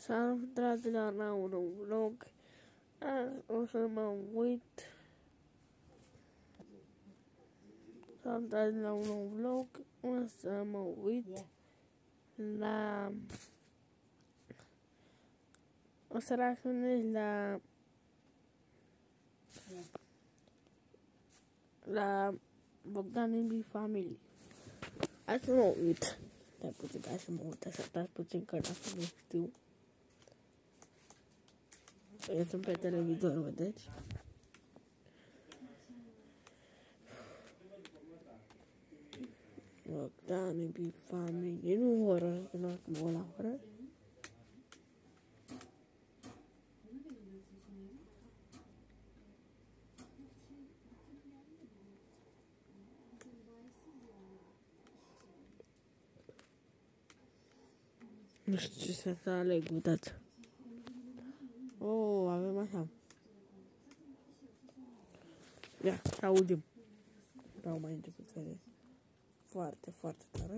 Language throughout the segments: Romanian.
Salut, dragilor, la un nou vlog. Azi o să mă uit. Salut, dragilor, la un nou vlog. O să mă uit la... O să reacționez la Bogdan Ibi Family. Hai să mă uit. Stai puțin, hai să mă uit, așa, stați puțin că dacă nu știu. Eu sunt pe televizor, vedeți? Bogdan Ibi Family, nu horror, că nu acum la horror. Nu știu ce să aleg, uitați. Oh, avem așa. Ia, să auzim. Vreau mai început să vedeți. Foarte, foarte tare.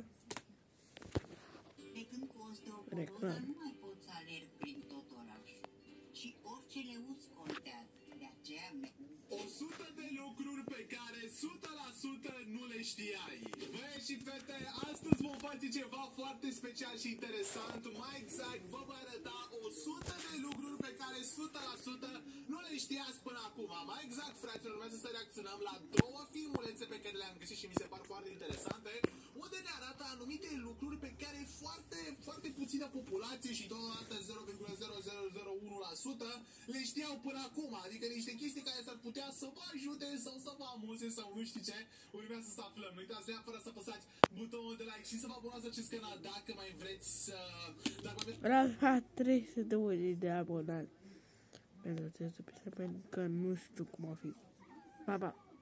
De când costă o Reclam. corodă, nu mai poți să alergi prin tot orașul. Și orice leuț contează. De aceea 100 de lucruri pe care 100% nu le știai. Băieți și fete, astăzi vom face ceva foarte special și interesant. Mai exact, vă voi arăta 100 de lucruri pe care 100% nu le știați până acum. Mai exact, fraților, urmează să reacționăm la două filmulețe pe care le-am găsit și mi se par foarte interesante, unde ne arată anumite lucruri pe care foarte puțină populație și totodată 0,0001% le știau până acum. Adică niște chestii care s-ar putea să vă ajute sau să vă amuze sau nu știu ce. Urmează să aflăm. Nu uitați neapărat să apăsați butonul de like și să vă abonați la acest canal dacă mai vreți să... Vreau să 320 de abonați. Pentru că nu știu cum a fi. Pa, pa!